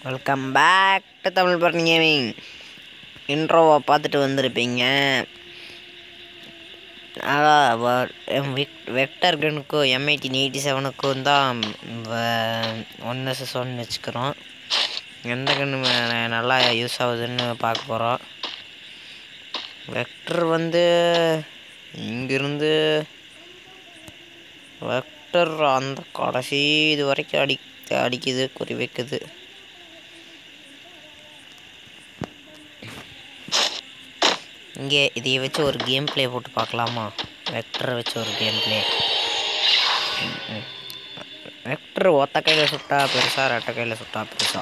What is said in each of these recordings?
Welcome back to Tamil Bharani gaming. இன்ட்ரோவை பார்த்துட்டு வந்திருப்பீங்க. அதான் வெக்டர் கனுக்கும் M1887க்கும் தான் 1vs1 வச்சுக்கிறோம். எந்த கன்று நல்லா யூஸ் ஆகுதுன்னு பார்க்க போகிறோம். வெக்டர் இங்கிருந்து வெக்டர் அந்த கடைசி இது வரைக்கும் அடிக்குது, குறி வைக்குது. இங்கே இதையை வச்சு ஒரு கேம் பிளே போட்டு பார்க்கலாமா? வெக்டரை வச்சு ஒரு கேம் பிளே. வெக்டர் ஒத்த கையில் சுட்டா பெருசா, ரெட்டை கையில் சுட்டா பெருசா?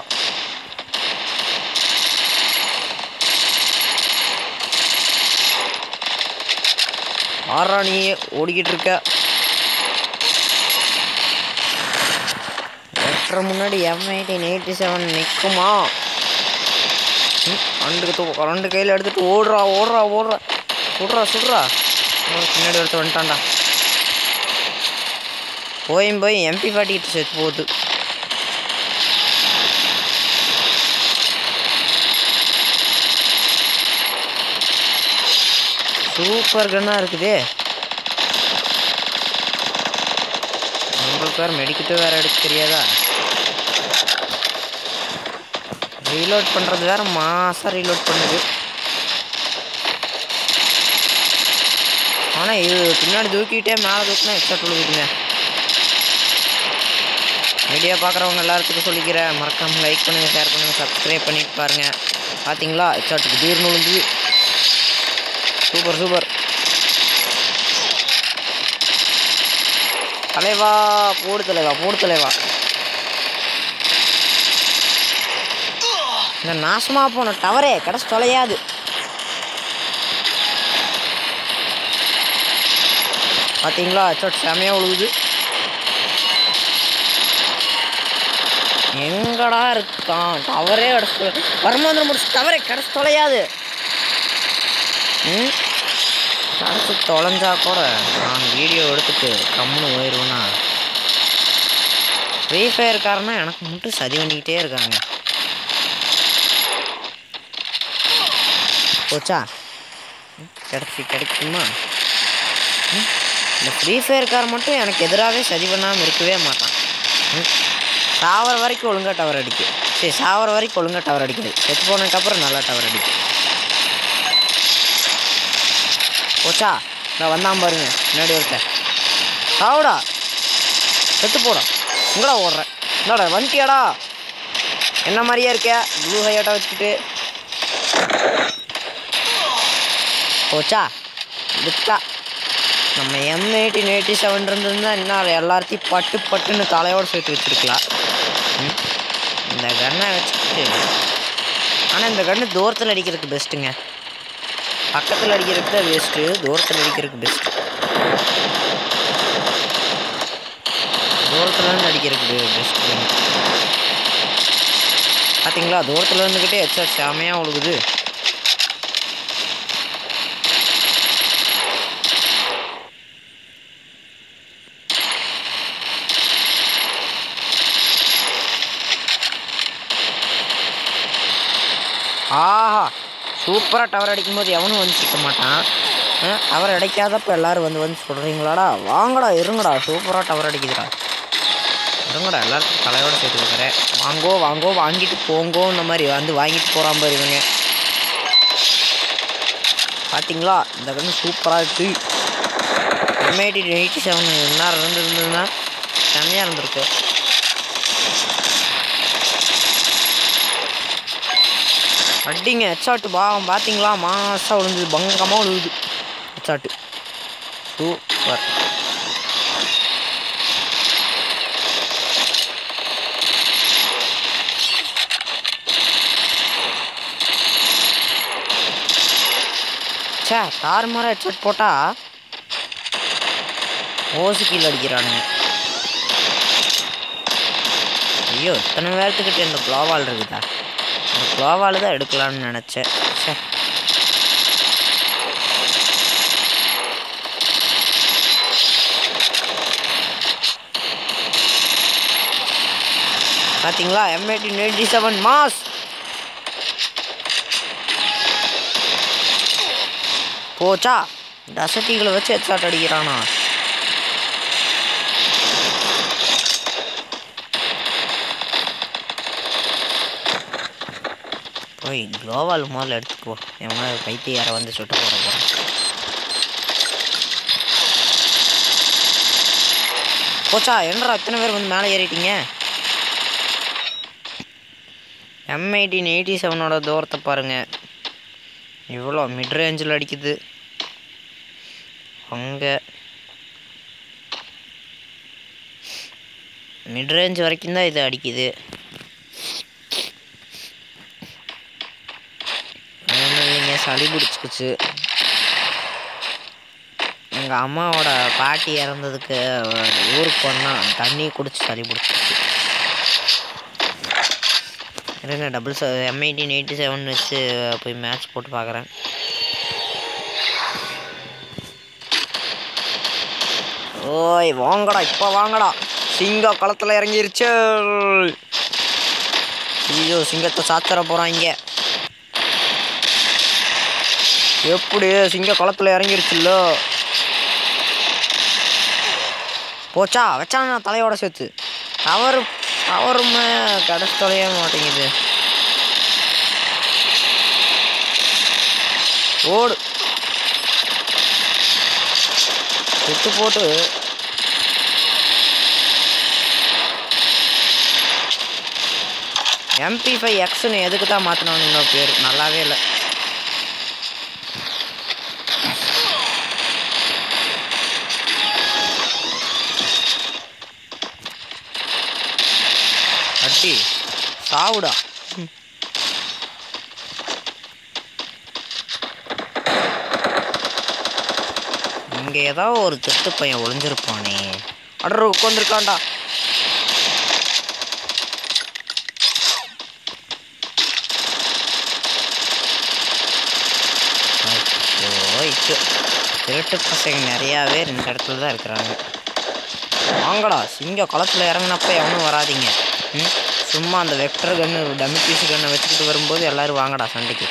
bharani ஓடிக்கிட்டு இருக்க. வெக்டர் முன்னாடி M1887 நிற்குமா? ரெண்டு கையில் எடுத்துட்டு ஓடுறா. சுடுறா. பின்னாடி ஒருத்தர் வந்துட்டான்டா. போய் MP40 செத்து போகுது. சூப்பர் கன்னா இருக்குது. நம்மளுக்கு வேறு மெடிக்கிட்டு வேறு எடுக்க தெரியாதா? ரீலோட் பண்ணுறது வேறு மாசாக ரீலோட் பண்ணுது. ஆனால் இது பின்னாடி தூக்கிட்டே மேலே தூக்கினா எக்ஸ்ட்ரா விழுகுதுங்க. வீடியோ பார்க்குறவங்க எல்லாத்துக்கும் சொல்லிக்கிறேன், மறக்காமல் லைக் பண்ணுங்கள், ஷேர் பண்ணுங்கள், சப்ஸ்கிரைப் பண்ணிட்டு பாருங்கள். பார்த்தீங்களா, எக்ஸ்ட்ராட்டுக்கு தீர்னு விழுந்து. சூப்பர் தலைவா, போடு தலைவா. இந்த நாசமாக போன டவரே கடைசி தொலையாது. பார்த்தீங்களா, சோட் செமையாக உழுகுது. எங்கடா இருக்கான் டவரே? கடைசி பரமாந்திரம் முடிச்சு டவரே கடைசி தொலையாது. கடைசி தொலைஞ்சா கூட நான் வீடியோ எடுத்துட்டு கம்முன்னு போயிடுவேன்னா. ஃப்ரீ ஃபயர்காரனா எனக்கு மட்டும் சதி பண்ணிக்கிட்டே இருக்காங்க. போச்சா? கிடைக்குமா? இந்த ஃப்ரீ ஃபயர்காரன் மட்டும் எனக்கு எதிராகவே சதி பண்ணாமல் இருக்கவே மாட்டான். சாவர வரைக்கும் ஒழுங்காக டவர் அடிக்கும். சாவர வரைக்கும் ஒழுங்காக டவர் அடிக்குது. செத்து போனதுக்கப்புறம் நல்லா டவர் அடிக்கும். போச்சா? நான் வந்தான் பாருங்க, முன்னாடி ஒருத்தன். சாவுடா, செத்து போடா. எங்கடா ஓடுறேன்? என்னடா வந்துட்டியாடா? என்ன மாதிரியா இருக்க ப்ளூ ஹையாட்டா வச்சுக்கிட்டு? போச்சா? விட்டா நம்ம M1887 இருந்ததுன்னா இன்னும் எல்லாத்தையும் பட்டுன்னு தலையோடு சேர்த்து வச்சுருக்கலாம். இந்த கன்னை வச்சுக்கிட்டு. ஆனால் இந்த கன்று தூரத்தில் அடிக்கிறதுக்கு பெஸ்ட்டுங்க. பக்கத்தில் அடிக்கிறதுக்கு தான் வேஸ்ட்டு, தூரத்தில் அடிக்கிறதுக்கு பெஸ்ட்டு. தூரத்துலேருந்து அடிக்கிறதுக்கு பெஸ்ட்டு. பார்த்தீங்களா, தூரத்தில் இருந்துக்கிட்டே எச்சா செமையாக ஒழுகுது. ஆஹா, சூப்பராக டவர் அடிக்கும்போது எவனும் வந்து சிக்க மாட்டான். டவர் அடிக்காதப்போ எல்லோரும் வந்து சொல்கிறீங்களாடா? வாங்கடா, இருங்கடா, சூப்பராக டவர் அடிக்குதுடா. இருங்கடா, எல்லாருக்கும் தலையோடு சேர்த்து கொடுக்குறேன். வாங்கோ வாங்கிட்டு போங்கோ. இந்த மாதிரி வாங்கிட்டு போகிறான் பாரு இவங்க. பார்த்தீங்களா, இந்த கன்று சூப்பராக இருக்குது. M1887 நேரம் இருந்ததுன்னா செம்மையாக இருந்திருக்கு. அடிங்க ஹெட்ஷாட்டு பாவம். பார்த்தீங்களா, மாசாக விழுந்துது, பங்கமாக விழுகுது ஹெட்ஷாட்டு. சூப்பர். தாறுமாற ஹெட்ஷாட் போட்டால் ஓசு கீழே அடிக்கிறானுங்க. ஐயோ, இத்தனை பேர்த்துக்கிட்ட இந்த க்ளோவால் இருக்குதா? இந்த க்ளோவால் தான் எடுக்கலான்னு நினச்சேன். பார்த்தீங்களா M1887 மாஸ். போச்சா, இந்த அசட்டிகளை வச்சு ஹெட்ஷாட் அடிக்கிறானா. போய் க்ளோவால் முதல்ல எடுத்துக்கோ. எவனா பைத்தியாரை வந்து சுட்டு போட போகிறான். போச்சா, என்னடா எத்தனை பேர் வந்து மேலே ஏறிட்டீங்க. M1887 தூரத்தை பாருங்கள், இவ்வளோ மிட் ரேஞ்சில் அடிக்குது. அங்கே மிட் ரேஞ்ச் வரைக்கும் தான் இது அடிக்குது. சளி பிடிச்சிக்குச்சு. எங்கள் அம்மாவோட பாட்டி இறந்ததுக்கு ஊருக்கு போனால் தண்ணி குடிச்சு சளி பிடிச்சிக்குச்சு. இருங்க, டபுள் M1887 வச்சு போய் மேட்ச் போட்டு பார்க்குறேன். ஓய் வாங்கடா, இப்போ வாங்கடா. சிங்கம் களத்தில் இறங்கிருச்சு. ஐயோ, சிங்கத்தை சாத்திர போகிறாங்க. எப்படி சிங்கம் களத்தில் இறங்கிருச்சுல்ல. போச்சா, வச்சானா தலையோட சேர்த்து. அவருமே கடைசி தொலைய மாட்டேங்குது. ஓடு விட்டு போட்டு. MP5Xன்னு எதுக்கு தான் மாற்றினானுங்க பேர், நல்லாவே இல்லை. அட்டி சாவுடா. இங்கே ஏதாவது ஒரு திட்டு பையன் ஒளிஞ்சிருப்பானே. அடர் உட்காந்துருக்காண்டா. திருட்டு பசங்க நிறையாவே இந்த இடத்துல தான் இருக்கிறாங்க. வாங்கடா, சிங்கம் களத்தில் இறங்கினப்ப எவனும் வராதிங்க. சும்மா அந்த வெக்டர் கன்று டம்மி பீஸ் கன்னை வச்சுக்கிட்டு வரும்போது எல்லோரும் வாங்கடா சண்டைக்கு.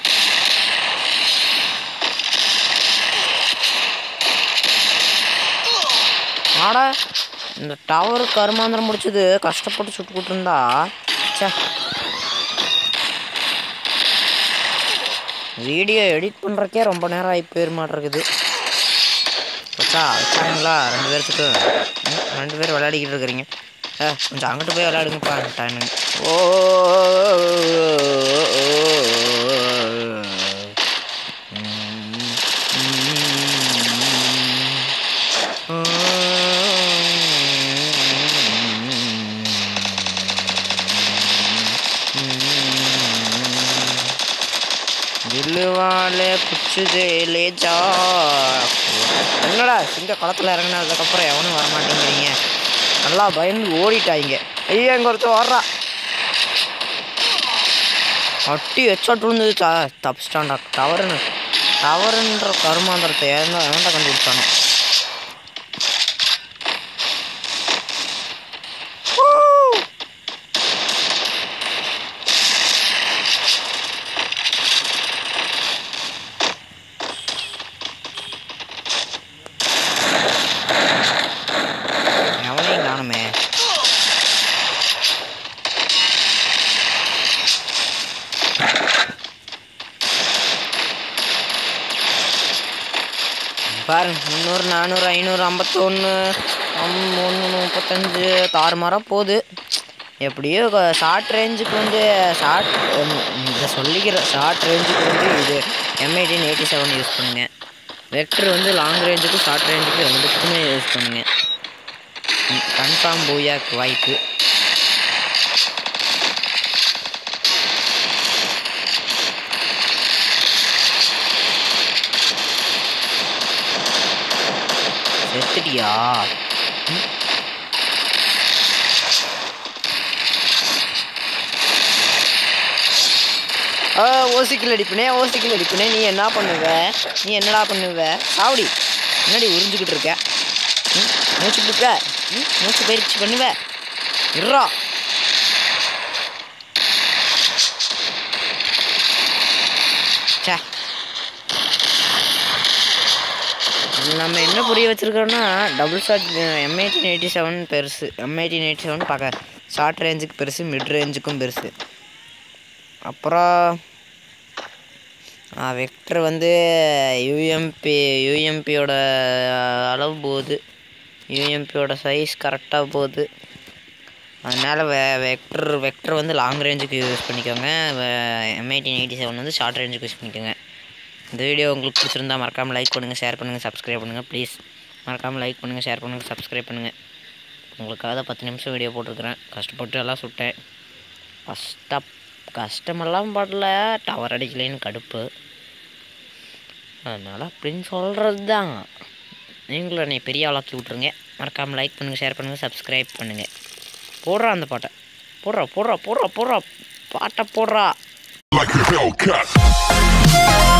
ஆடா, இந்த டவரு கருமாந்திரம் முடிச்சது கஷ்டப்பட்டு சுட்டுக்கிட்டு இருந்தா. சே, வீடியோ எடிட் பண்ணுறக்கே ரொம்ப நேரம் ஆகி போயிரு மாட்டிருக்குது. வச்சா வச்சாங்களா 2 பேர்த்துக்கு. 2 பேர் விளையாடிக்கிட்டு இருக்கிறீங்க. கொஞ்சம் அங்கிட்டு போய் விளையாடுங்கப்பா. டைனு ஓ தில்லுவாலே குச்சுதேலே ஜா. என்னடா சிங்க களத்தில் இறங்கினதுக்கப்புறம் எவனும் வரமாட்டேங்கிறீங்க. நல்லா பயந்து ஓடிட்டாங்க. ஐயா, இங்கே ஒருத்தர் வர்றா. அட்டி ஹெட்ஷாட் விழுந்தது. தப்பிச்சிட்டான்டா. டவருன்ற கருமாந்திரத்தை எவன்டா கண்டுபிடிச்சானோ. எவனையும் காணுமே. பாருங்க, 300 400 500 51 35 தாறுமாறாக போகுது. எப்படியோ ஷார்ட் ரேஞ்சுக்கு வந்து இதை சொல்லிக்கிற ஷார்ட் ரேஞ்சுக்கு வந்து இது M1887 யூஸ் பண்ணுங்க. வெக்டர் வந்து லாங் ரேஞ்சுக்கும் ஷார்ட் ரேஞ்சுக்கும் 2க்குமே யூஸ் பண்ணுங்க. கன்ஃபார்ம் பூயாக்கு வாய்ப்பு. செத்துட்டியா? ஓசிக்கில் அடிப்பினே. நீ என்ன பண்ணுவ? நீ என்னடா பண்ணுவ? சாவடி முன்னாடி உறிஞ்சிக்கிட்டு இருக்க. மூச்சு கொடுக்க. மூச்சு பயிற்சி பண்ணுவ. இருறா. சே நம்ம என்ன புரிய வச்சுருக்கோன்னா டபுள் ஷாட் M1887 பெருசு. M1887 பார்க்க ஷார்ட் ரேஞ்சுக்கு பெருசு, மிட் ரேஞ்சுக்கும் பெருசு. அப்புறம் வெக்டர் வந்து யூஎம்பியோட அளவு போகுது, யூஎம்பியோட சைஸ் கரெக்டாக போகுது. அதனால் வெக்டர் வந்து லாங் ரேஞ்சுக்கு யூஸ் பண்ணிக்கோங்க, M1887 வந்து ஷார்ட் ரேஞ்சுக்கு யூஸ் பண்ணிக்கோங்க. இந்த வீடியோ உங்களுக்கு பிடிச்சிருந்தா மறக்காமல் லைக் பண்ணுங்கள், ஷேர் பண்ணுங்கள், சப்ஸ்கிரைப் பண்ணுங்கள். ப்ளீஸ் மறக்காமல் லைக் பண்ணுங்கள், ஷேர் பண்ணுங்கள், சப்ஸ்கிரைப் பண்ணுங்கள். உங்களுக்காக 10 நிமிஷம் வீடியோ போட்டிருக்கிறேன். கஷ்டப்பட்டு எல்லாம் சுட்டேன். கஷ்டமெல்லாம் படல, டவர் அடிக்கலைன்னு கடுப்பு. அதனால் அப்படின்னு சொல்கிறது தான். நீங்களும் என்னை பெரிய ஆளாக்கி விட்ருங்க. மறக்காமல் லைக் பண்ணுங்கள், ஷேர் பண்ணுங்கள், சப்ஸ்கிரைப் பண்ணுங்கள். போடுறா அந்த பாட்டை, போடுறா பாட்டை போடுறா.